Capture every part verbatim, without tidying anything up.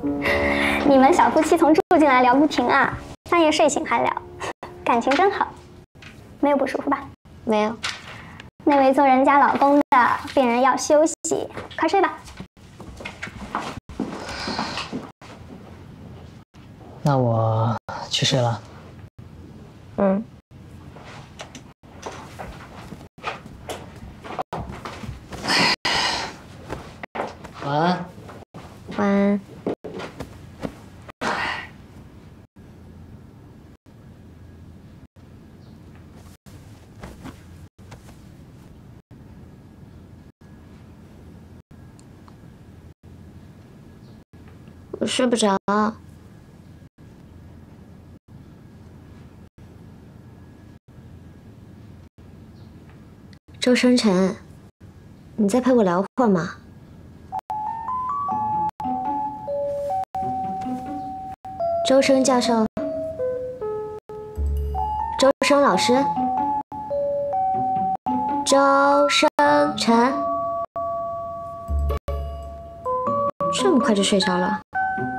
你们小夫妻从住进来聊不停啊，半夜睡醒还聊，感情真好。没有不舒服吧？ 没有。 那位做人家老公的病人要休息，快睡吧。 那我去睡了。 嗯。 晚安。 晚安。我睡不着。周生辰，你再陪我聊会儿吗？周生教授，周生老师，周生辰，这么快就睡着了？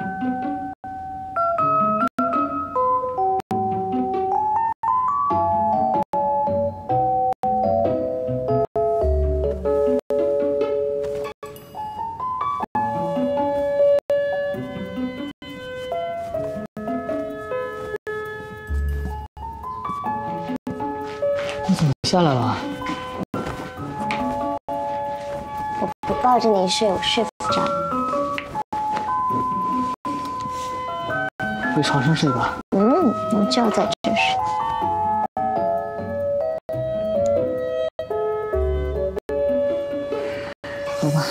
你怎么下来了？ 我不抱着你睡，我睡不着。 回床上睡吧。 嗯，我就要在这睡。 走吧。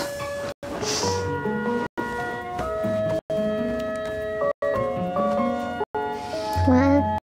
晚安。